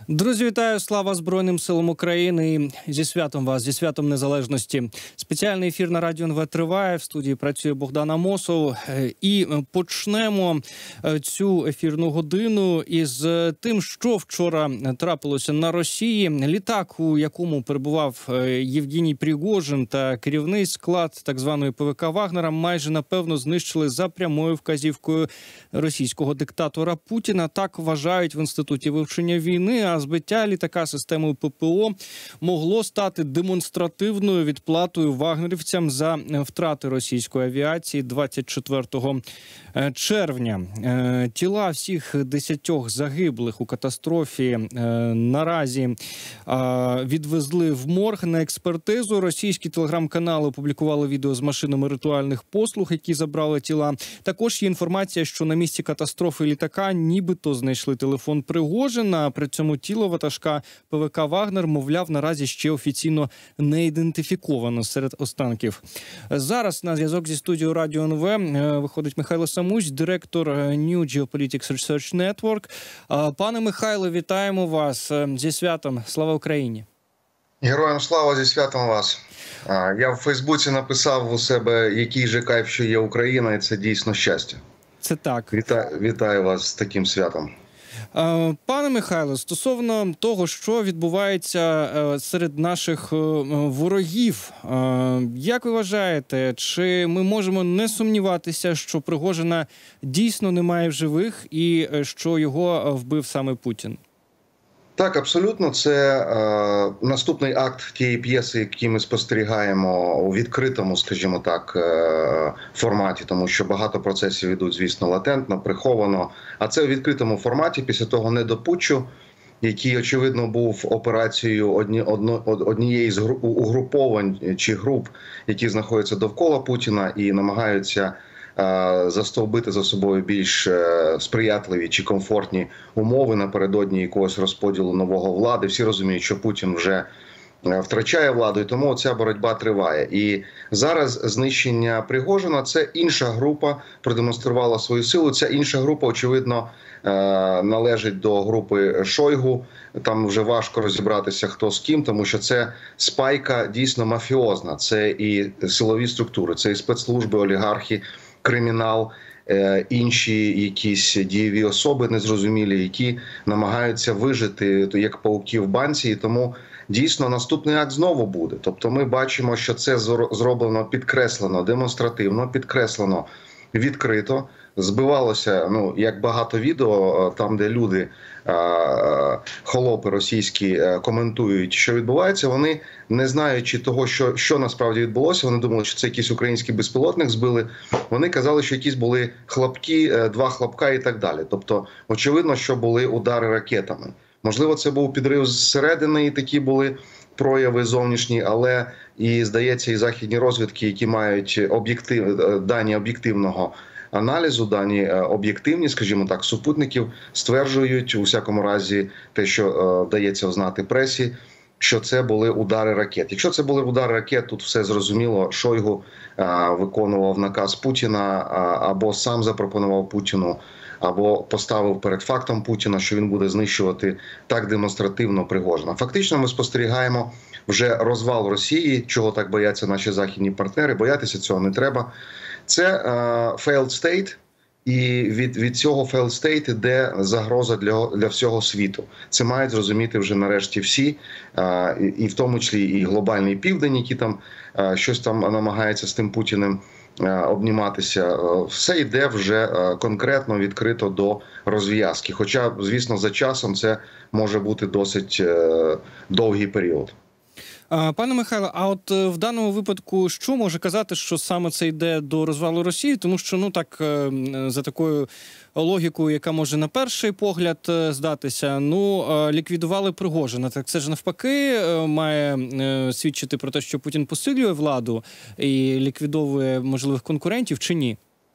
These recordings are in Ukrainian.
Друзі, вітаю! Слава Збройним силам України! І зі святом вас, зі святом Незалежності. Спеціальний ефір на Радіо НВ триває. В студії працює Богдан Амосов. І почнемо цю ефірну годину із тим, що вчора трапилося на Росії. Літак, у якому перебував Євгеній Пригожин та керівний склад так званої ПВК Вагнера, майже напевно знищили за прямою вказівкою російського диктатора Путіна. Так вважають в Інституті вивчення війни. А збиття літака системою ППО могло стати демонстративною відплатою вагнерівцям за втрати російської авіації 24 червня. Тіла всіх 10 загиблих у катастрофі наразі відвезли в морг на експертизу. Російські телеграм-канали опублікували відео з машинами ритуальних послуг, які забрали тіла. Також є інформація, що на місці катастрофи літака нібито знайшли телефон Пригожина. При цьому тіло ватажка ПВК «Вагнер», мовляв, наразі ще офіційно не ідентифіковано серед останків. Зараз на зв'язок зі студією Радіо НВ виходить Михайло Самусь, директор New Geopolitics Research Network. Пане Михайло, вітаємо вас зі святом. Слава Україні! Героям слава, зі святом вас. Я в Фейсбуці написав у себе, який же кайф, що є Україна, і це дійсно щастя. Це так. Вітаю вас з таким святом. Пане Михайло, стосовно того, що відбувається серед наших ворогів, як ви вважаєте, чи ми можемо не сумніватися, що Пригожина дійсно немає в живих і що його вбив саме Путін? Так, абсолютно. Це наступний акт тієї п'єси, який ми спостерігаємо у відкритому, скажімо так, форматі, тому що багато процесів йдуть, звісно, латентно, приховано. А це у відкритому форматі, після того недопутчу, який, очевидно, був операцією однієї з угруповань чи груп, які знаходяться довкола Путіна і намагаються застовбити за собою більш сприятливі чи комфортні умови напередодні якогось розподілу нового влади. Всі розуміють, що Путін вже втрачає владу, і тому ця боротьба триває. І зараз знищення Пригожина – це інша група, продемонструвала свою силу. Ця інша група, очевидно, належить до групи Шойгу. Там вже важко розібратися, хто з ким, тому що це спайка дійсно мафіозна. Це і силові структури, це і спецслужби, олігархи, кримінал, інші якісь дієві особи незрозумілі, які намагаються вижити як пауки в банці. І тому дійсно наступний акт знову буде. Тобто ми бачимо, що це зроблено підкреслено, демонстративно, підкреслено відкрито. Збивалося, як багато відео, там, де люди, холопи російські, коментують, що відбувається, вони, не знаючи того, що насправді відбулося, вони думали, що це якийсь український безпілотник збили, вони казали, що якісь були хлопки, 2 хлопка і так далі. Тобто, очевидно, що були удари ракетами. Можливо, це був підрив зсередини, і такі були прояви зовнішні, але, і здається, і західні розвідки, які мають дані об'єктивного аналізу, дані об'єктивні, скажімо так, супутників, стверджують, у всякому разі, те, що дається взнати пресі, що це були удари ракет. Якщо це були удари ракет, тут все зрозуміло. Шойгу виконував наказ Путіна, або сам запропонував Путіну, або поставив перед фактом Путіна, що він буде знищувати так демонстративно Пригожина. Фактично ми спостерігаємо вже розвал Росії, чого так бояться наші західні партнери. Боятися цього не треба. Це failed state, і від цього failed state іде загроза для всього світу. Це мають зрозуміти вже нарешті всі, і в тому числі і глобальний південь, який там щось там намагається з тим Путіним обніматися. Все йде вже конкретно, відкрито до розв'язки. Хоча, звісно, за часом це може бути досить довгий період. Пане Михайло, а от в даному випадку що може казати, що саме це йде до розвалу Росії? Тому що, за такою логікою, яка може на перший погляд здатися, ліквідували Пригожина. Так це ж навпаки має свідчити про те, що Путін посилює владу і ліквідовує можливих конкурентів, чи ні?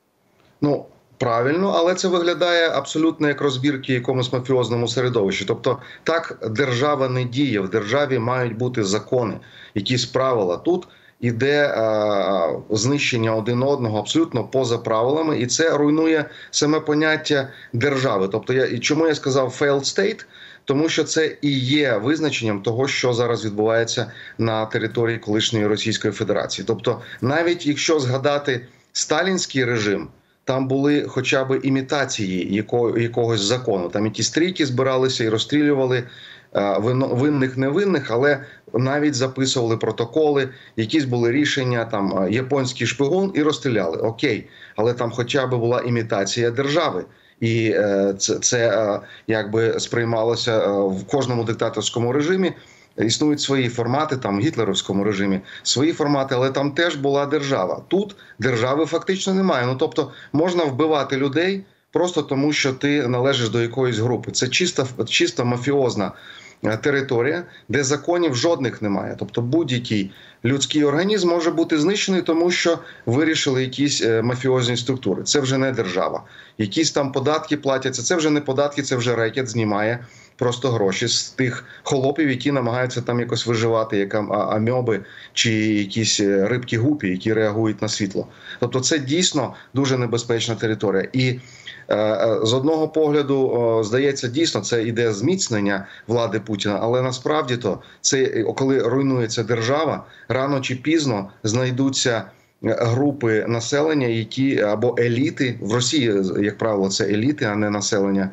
Правильно, але це виглядає абсолютно як розбірки якомусь мафіозному середовищі. Тобто так держава не діє, в державі мають бути закони, якісь правила. Тут іде знищення один одного абсолютно поза правилами, і це руйнує саме поняття держави. Тобто чому я сказав failed state? тому що це і є визначенням того, що зараз відбувається на території колишньої Російської Федерації. Тобто, навіть якщо згадати сталінський режим, там були хоча б імітації якогось закону. Там якісь трійки збиралися і розстрілювали винних, невинних, але навіть записували протоколи, якісь були рішення, там японський шпигун і розстріляли. Окей, але там хоча б була імітація держави. І це якби сприймалося в кожному диктаторському режимі. Існують свої формати, там в гітлерівському режимі свої формати, але там теж була держава. Тут держави фактично немає. Ну, тобто можна вбивати людей просто тому, що ти належиш до якоїсь групи. Це чисто мафіозна територія, де законів жодних немає. Тобто будь-який людський організм може бути знищений, тому що вирішили якісь мафіозні структури. Це вже не держава. Якісь там податки платяться, це вже не податки, це вже рекет знімає просто гроші з тих холопів, які намагаються там якось виживати, як амьоби чи якісь рибки-гупі, які реагують на світло. Тобто це дійсно дуже небезпечна територія. І з одного погляду, здається, дійсно, це іде зміцнення влади Путіна, але насправді то це, коли руйнується держава, рано чи пізно знайдуться групи населення, які або еліти, в Росії, як правило, це еліти, а не населення,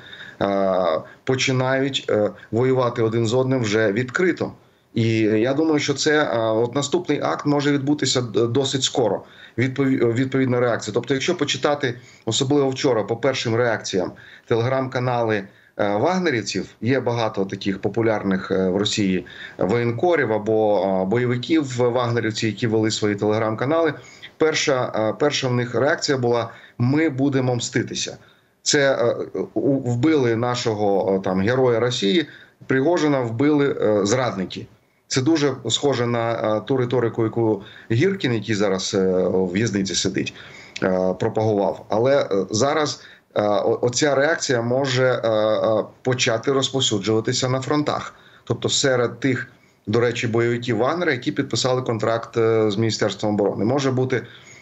починають воювати один з одним вже відкрито. І я думаю, що це от наступний акт може відбутися досить скоро, відповідна реакція. Тобто, якщо почитати, особливо вчора, по першим реакціям, телеграм-канали вагнерівців, є багато таких популярних в Росії воєнкорів або бойовиків вагнерівців, які вели свої телеграм-канали. Перша в них реакція була: ми будемо мститися. Це вбили нашого там героя Росії, Пригожина вбили зрадники. Це дуже схоже на ту риторику, яку Гіркін, який зараз в в'язниці сидить, пропагував. Але зараз оця реакція може почати розповсюджуватися на фронтах. Тобто серед тих, до речі, бойовиків Вагнера, які підписали контракт з Міністерством оборони. Може бути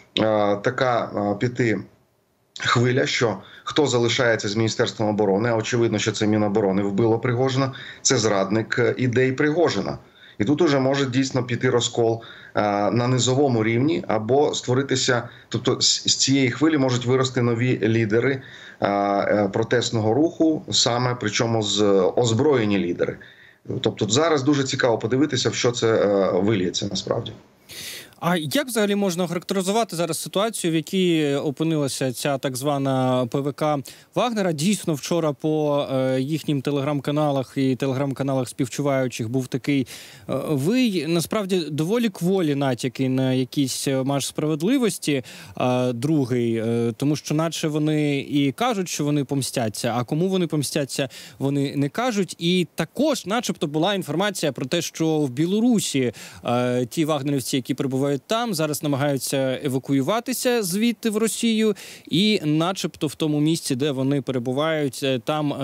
така піти хвиля, що хто залишається з Міністерством оборони, а очевидно, що це Міноборони вбило Пригожина, це зрадник ідей Пригожина. І тут уже може дійсно піти розкол на низовому рівні або створитися, тобто з цієї хвилі можуть вирости нові лідери протестного руху, саме причому озброєні лідери. Тобто зараз дуже цікаво подивитися, в що це виліється насправді. А як взагалі можна охарактеризувати зараз ситуацію, в якій опинилася ця так звана ПВК Вагнера? Дійсно, вчора по їхнім телеграм-каналах і телеграм-каналах співчуваючих був такий вий. Насправді, доволі кволі натяки на якийсь марш справедливості, другий, тому що наче вони і кажуть, що вони помстяться, а кому вони помстяться, вони не кажуть. І також начебто була інформація про те, що в Білорусі ті вагнерівці, які перебувають там, зараз намагаються евакуюватися звідти в Росію, і начебто в тому місці, де вони перебувають, там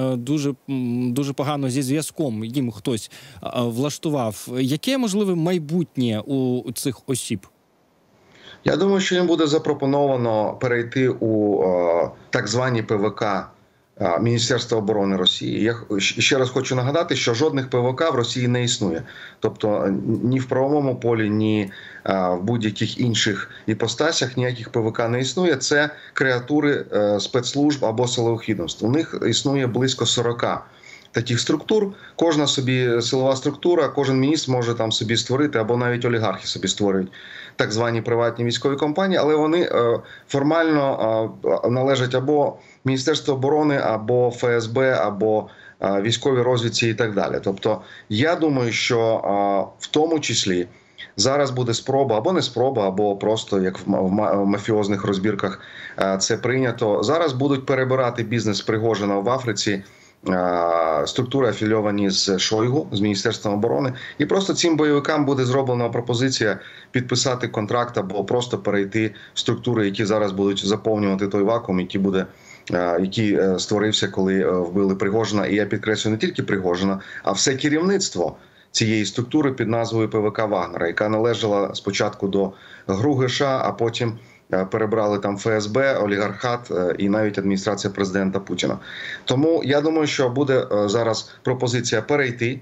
дуже погано зі зв'язком, їм хтось влаштував. Яке можливе майбутнє у цих осіб? Я думаю, що їм буде запропоновано перейти у так звані ПВК Міністерства оборони Росії. Я ще раз хочу нагадати, що жодних ПВК в Росії не існує. Тобто ні в правовому полі, ні в будь-яких інших іпостасях ніяких ПВК не існує. Це креатури спецслужб або силових відомств. У них існує близько 40 таких структур. Кожна собі силова структура, кожен міністр може там собі створити, або навіть олігархи собі створюють так звані приватні військові компанії, але вони формально належать або Міністерству оборони, або ФСБ, або військовій розвідці і так далі. Тобто я думаю, що в тому числі зараз буде спроба, або не спроба, або просто як в мафіозних розбірках це прийнято. Зараз будуть перебирати бізнес Пригожина в Африці, структури афільовані з Шойгу, з Міністерством оборони, і просто цим бойовикам буде зроблена пропозиція підписати контракт або просто перейти в структури, які зараз будуть заповнювати той вакуум, який створився, коли вбили Пригожина. І я підкреслюю, не тільки Пригожина, а все керівництво цієї структури під назвою ПВК Вагнера, яка належала спочатку до ГРУ ГШ, а потім перебрали там ФСБ, олігархат і навіть адміністрація президента Путіна. Тому я думаю, що буде зараз пропозиція перейти.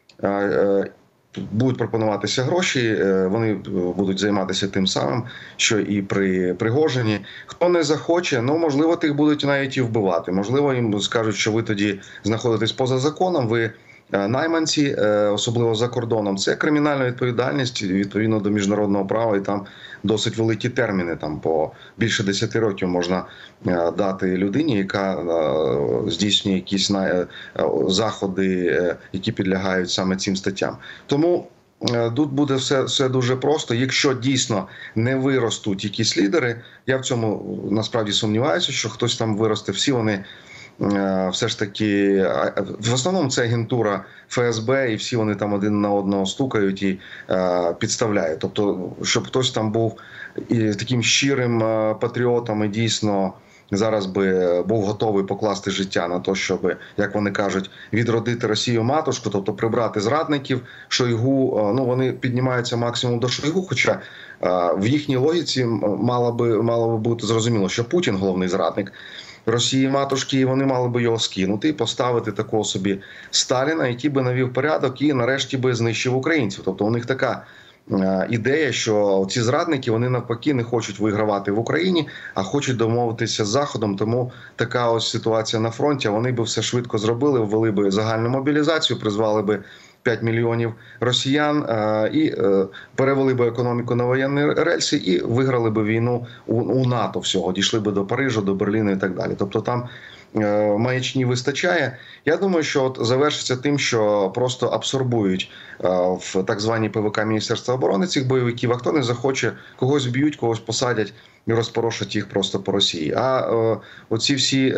Будуть пропонуватися гроші, вони будуть займатися тим самим, що і при Пригожині. Хто не захоче, ну, можливо, тих будуть навіть і вбивати. Можливо, їм скажуть, що ви тоді знаходитесь поза законом, ви найманці, особливо за кордоном. Це кримінальна відповідальність відповідно до міжнародного права, і там досить великі терміни, там по більше 10 років можна дати людині, яка здійснює якісь заходи, які підлягають саме цим статтям. Тому тут буде все дуже просто. Якщо дійсно не виростуть якісь лідери, я в цьому насправді сумніваюся, що хтось там виросте. Всі вони все ж таки, в основному це агентура ФСБ, і всі вони там один на одного стукають і підставляють. Тобто, щоб хтось там був і таким щирим патріотом і дійсно зараз би був готовий покласти життя на те, щоб, як вони кажуть, відродити Росію-матушку, тобто прибрати зрадників, Шойгу, ну вони піднімаються максимум до Шойгу, хоча в їхній логіці мало би бути зрозуміло, що Путін головний зрадник Росії-матушки, і вони мали би його скинути і поставити такого собі Сталіна, який би навів порядок і нарешті би знищив українців. Тобто у них така ідея, що ці зрадники, вони навпаки не хочуть вигравати в Україні, а хочуть домовитися з Заходом. Тому така ось ситуація на фронті. Вони би все швидко зробили, ввели би загальну мобілізацію, призвали би 5 мільйонів росіян і перевели би економіку на воєнні рельси і виграли би війну у НАТО всього, дійшли би до Парижу, до Берліну і так далі. Тобто там маячні вистачає. Я думаю, що от завершиться тим, що просто абсорбують в так звані ПВК Міністерства оборони цих бойовиків, а хто не захоче, когось б'ють, когось посадять і розпорошать їх просто по Росії. А оці всі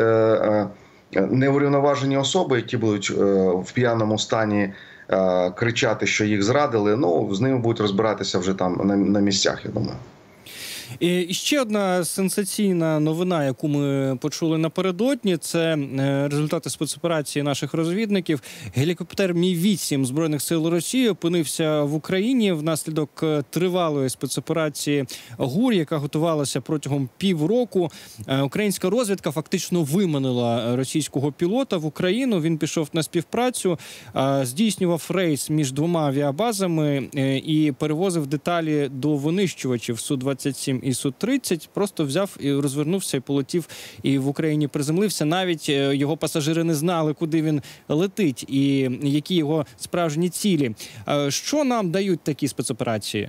неурівноважені особи, які будуть в п'яному стані кричати, що їх зрадили, ну, з ними будуть розбиратися вже там на місцях, я думаю. І ще одна сенсаційна новина, яку ми почули напередодні, це результати спецоперації наших розвідників. Гелікоптер Мі-8 Збройних сил Росії опинився в Україні внаслідок тривалої спецоперації ГУР, яка готувалася протягом півроку. Українська розвідка фактично виманила російського пілота в Україну. Він пішов на співпрацю, здійснював рейс між двома авіабазами і перевозив деталі до винищувачів Су-27 і Су-30, просто взяв і розвернувся і полетів, і в Україні приземлився. Навіть його пасажири не знали, куди він летить і які його справжні цілі. Що нам дають такі спецоперації?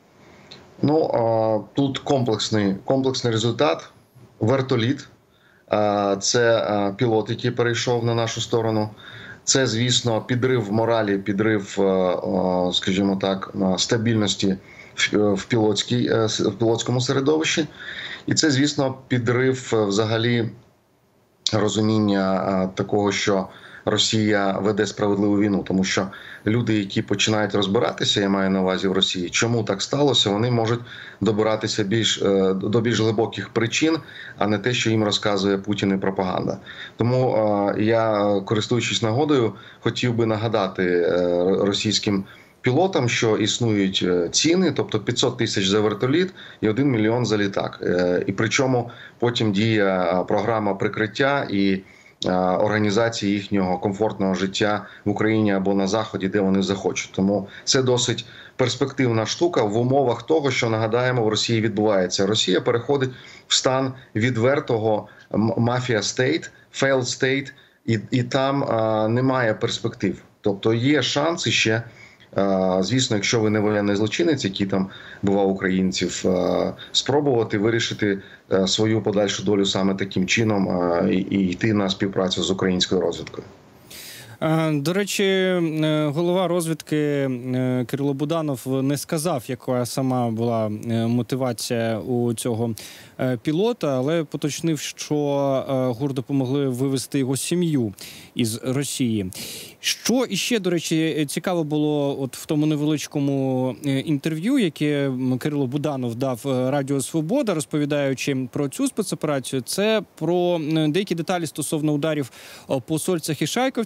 Ну, тут комплексний результат. Вертоліт. Це пілот, який перейшов на нашу сторону. Це, звісно, підрив моралі, підрив, скажімо так, стабільності в пілотському середовищі. І це, звісно, підрив взагалі розуміння такого, що Росія веде справедливу війну. Тому що люди, які починають розбиратися, я маю на увазі в Росії, чому так сталося, вони можуть добиратися до більш глибоких причин, а не те, що їм розказує Путін і пропаганда. Тому я, користуючись нагодою, хотів би нагадати російським пілотам, що існують ціни, тобто 500 тисяч за вертоліт і 1 мільйон за літак. І причому потім діє програма прикриття і організації їхнього комфортного життя в Україні або на Заході, де вони захочуть. Тому це досить перспективна штука в умовах того, що, нагадаємо, в Росії відбувається. Росія переходить в стан відвертого мафія-стейт, failed state, і там немає перспектив. Тобто є шанс іще, звісно, якщо ви не воєнний злочинець, який там бував українців, спробувати вирішити свою подальшу долю саме таким чином і йти на співпрацю з українською розвідкою. До речі, голова розвідки Кирило Буданов не сказав, яка сама була мотивація у цього пілота, але поточнив, що ГУР допомогли вивезти його сім'ю із Росії. Що іще, до речі, цікаво було от в тому невеличкому інтерв'ю, яке Кирило Буданов дав Радіо Свобода, розповідаючи про цю спецоперацію, це про деякі деталі стосовно ударів по Сольцях і Шайковці.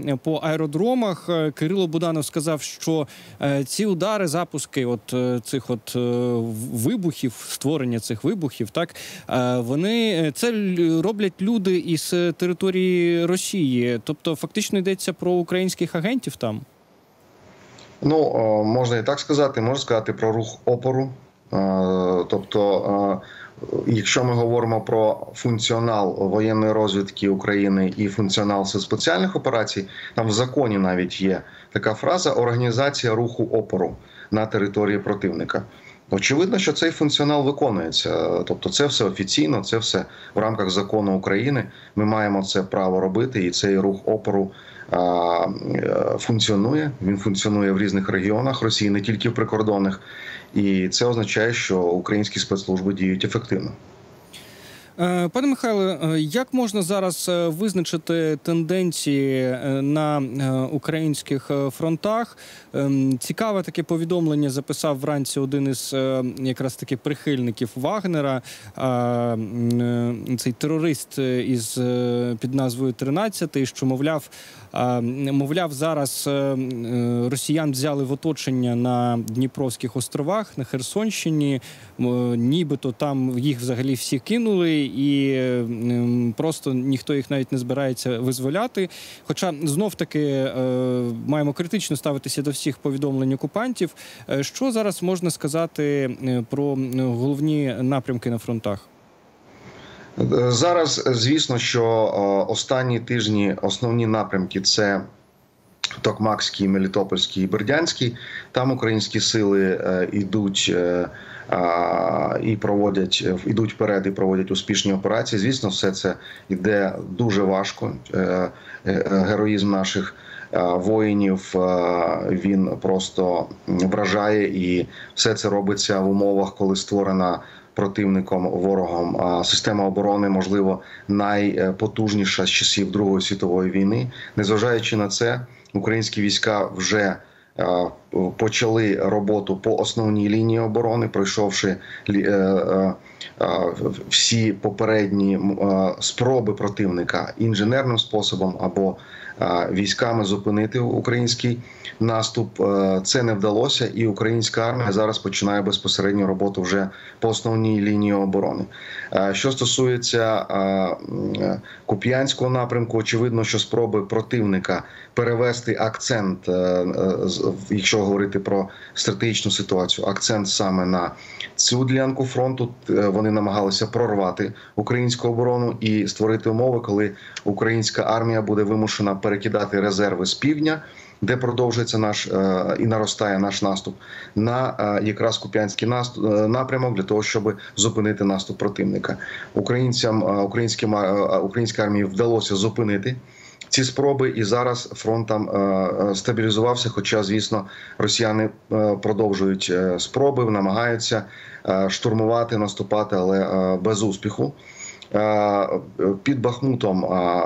по аеродромах. Кирило Буданов сказав, що ці удари, запуски цих вибухів, створення цих вибухів, так, вони це роблять люди із території Росії. Тобто фактично йдеться про українських агентів там? Ну, можна і так сказати, можна сказати про рух опору. Тобто, якщо ми говоримо про функціонал воєнної розвідки України і функціонал сил спеціальних операцій, там в законі навіть є така фраза «організація руху опору на території противника». Очевидно, що цей функціонал виконується. Тобто це все офіційно, це все в рамках закону України. Ми маємо це право робити, і цей рух опору функціонує. Він функціонує в різних регіонах Росії, не тільки в прикордонних. І це означає, що українські спецслужби діють ефективно. Пане Михайле, як можна зараз визначити тенденції на українських фронтах? Цікаве таке повідомлення записав вранці один із якраз таки прихильників Вагнера, цей терорист під назвою 13, що, мовляв, зараз росіян взяли в оточення на Дніпровських островах, на Херсонщині, нібито там їх взагалі всі кинули, і просто ніхто їх навіть не збирається визволяти. Хоча знов-таки маємо критично ставитися до всіх повідомлень окупантів. Що зараз можна сказати про головні напрямки на фронтах? Зараз, звісно, що останні тижні основні напрямки – це Токмакський, Мелітопольський і Бердянський. Там українські сили йдуть вперед і проводять успішні операції. Звісно, все це йде дуже важко. Героїзм наших воїнів, він просто вражає, і все це робиться в умовах, коли створена противником, ворогом система оборони, можливо, найпотужніша з часів Другої світової війни. Незважаючи на це, українські війська вже почали роботу по основній лінії оборони, пройшовши всі попередні спроби противника інженерним способом або військами зупинити український наступ. Це не вдалося, і українська армія зараз починає безпосередню роботу вже по основній лінії оборони. Що стосується Куп'янського напрямку, очевидно, що спроби противника перевести акцент, якщо говорити про стратегічну ситуацію, акцент саме на цю ділянку фронту. Вони намагалися прорвати українську оборону і створити умови, коли українська армія буде вимушена перекидати резерви з півдня, де продовжується і наростає наш наступ, на якраз Куп'янський напрямок для того, щоб зупинити наступ противника. Українській армії вдалося зупинити ці спроби, і зараз фронт там стабілізувався, хоча, звісно, росіяни продовжують спроби, намагаються штурмувати, наступати, але без успіху. Під Бахмутом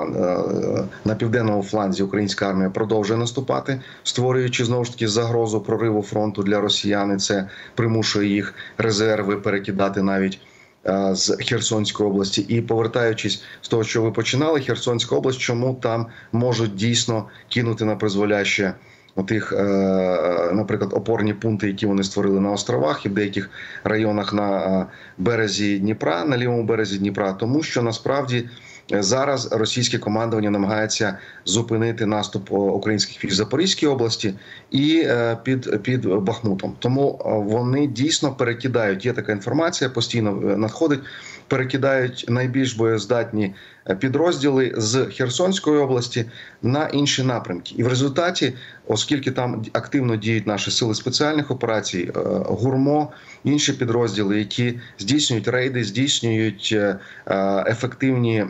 на південному фланзі українська армія продовжує наступати, створюючи знову ж таки загрозу прориву фронту для росіян. Це примушує їх резерви перекидати навіть з Херсонської області. І повертаючись з того, що ви починали, Херсонська область, чому там можуть дійсно кинути на призволяще отих, наприклад, опорні пункти, які вони створили на островах і в деяких районах на березі Дніпра, на лівому березі Дніпра, тому що насправді зараз російське командування намагається зупинити наступ українських військ в Запорізькій області і під Бахмутом. Тому вони дійсно перекидають, є така інформація, постійно надходить, перекидають найбільш боєздатні підрозділи з Херсонської області на інші напрямки. І в результаті, оскільки там активно діють наші сили спеціальних операцій, ГУРМО, інші підрозділи, які здійснюють рейди, здійснюють ефективні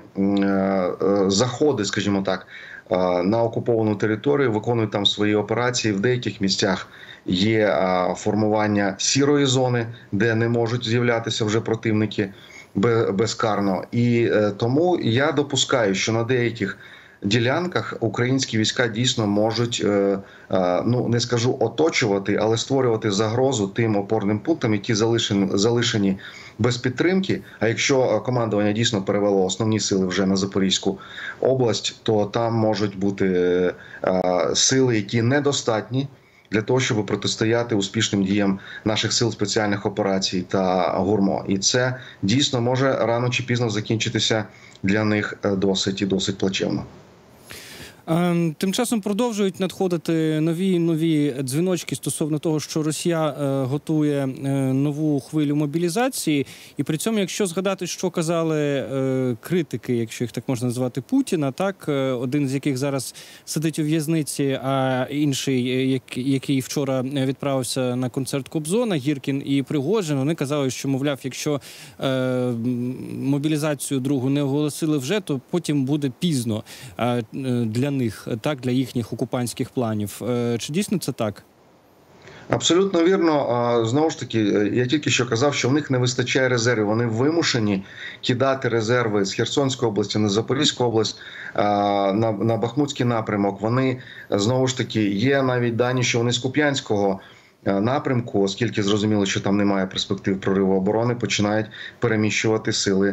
заходи, скажімо так, на окуповану територію, виконують там свої операції. В деяких місцях є формування сірої зони, де не можуть з'являтися вже противники безкарно. І тому я допускаю, що на деяких ділянках українські війська дійсно можуть, ну не скажу оточувати, але створювати загрозу тим опорним пунктам, які залишені без підтримки. А якщо командування дійсно перевело основні сили вже на Запорізьку область, то там можуть бути сили, які недостатні для того, щоб протистояти успішним діям наших сил спеціальних операцій та ГУРМО. І це дійсно може рано чи пізно закінчитися для них досить плачевно. Тим часом продовжують надходити нові дзвіночки стосовно того, що Росія готує нову хвилю мобілізації. І при цьому, якщо згадати, що казали критики, якщо їх так можна назвати, Путіна, так, один з яких зараз сидить у в'язниці, а інший, який вчора відправився на концерт Кобзона, Гіркін і Пригожин, вони казали, що, мовляв, якщо мобілізацію другу не оголосили вже, то потім буде пізно для них, так, для їхніх окупантських планів. Чи дійсно це так? Абсолютно вірно. Знову ж таки, я тільки що казав, що в них не вистачає резервів. Вони вимушені кидати резерви з Херсонської області на Запорізьку область, на Бахмутський напрямок. Вони, знову ж таки, є навіть дані, що вони з Куп'янського напрямку, оскільки зрозуміло, що там немає перспектив прориву оборони, починають переміщувати сили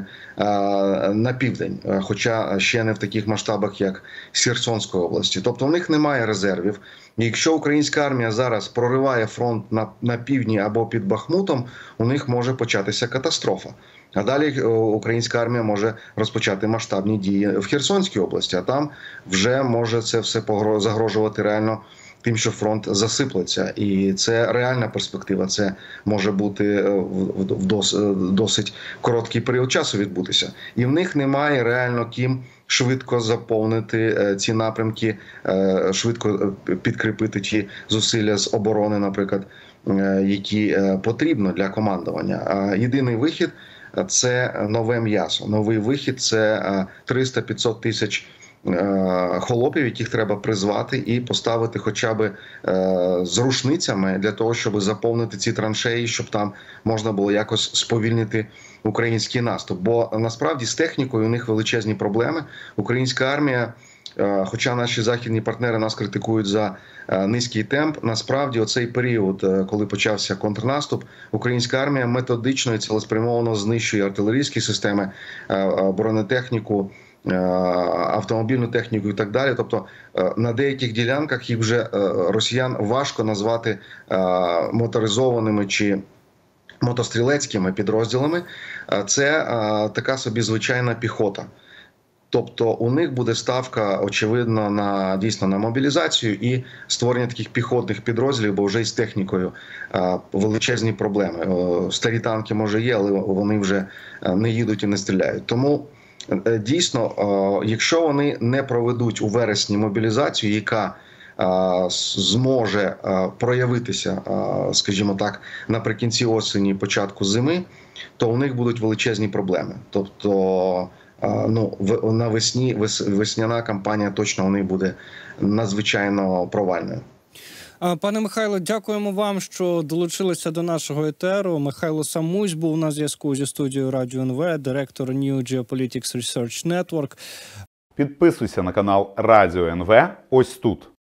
на південь, хоча ще не в таких масштабах, як з Херсонської області. Тобто в них немає резервів. І якщо українська армія зараз прориває фронт на півдні або під Бахмутом, у них може початися катастрофа. А далі українська армія може розпочати масштабні дії в Херсонській області, а там вже може це все загрожувати реально тим, що фронт засиплеться. І це реальна перспектива, це може бути в досить короткий період часу відбутися. І в них немає реально ким швидко заповнити ці напрямки, швидко підкріпити ті зусилля з оборони, наприклад, які потрібно для командування. Єдиний вихід – це нове м'ясо. Новий вихід – це 300-500 тисяч холопів, яких треба призвати і поставити хоча б з рушницями для того, щоб заповнити ці траншеї, щоб там можна було якось сповільнити український наступ. Бо насправді з технікою у них величезні проблеми. Українська армія, хоча наші західні партнери нас критикують за низький темп, насправді оцей період, коли почався контрнаступ, українська армія методично і цілеспрямовано знищує артилерійські системи, бронетехніку, автомобільну техніку і так далі. Тобто на деяких ділянках їх вже росіян важко назвати моторизованими чи мотострілецькими підрозділами. Це така собі звичайна піхота. Тобто у них буде ставка, очевидно, дійсно на мобілізацію і створення таких піхотних підрозділів, бо вже із технікою величезні проблеми. Старі танки, може, є, але вони вже не їдуть і не стріляють. Тому дійсно, якщо вони не проведуть у вересні мобілізацію, яка зможе проявитися, скажімо так, наприкінці осені, початку зими, то у них будуть величезні проблеми. Тобто, навесні весняна кампанія точно у них буде надзвичайно провальною. Пане Михайло, дякуємо вам, що долучилися до нашого етеру. Михайло Самусь був на зв'язку зі студією Радіо НВ, директор New Geopolitics Research Network. Підписуйся на канал Радіо НВ ось тут.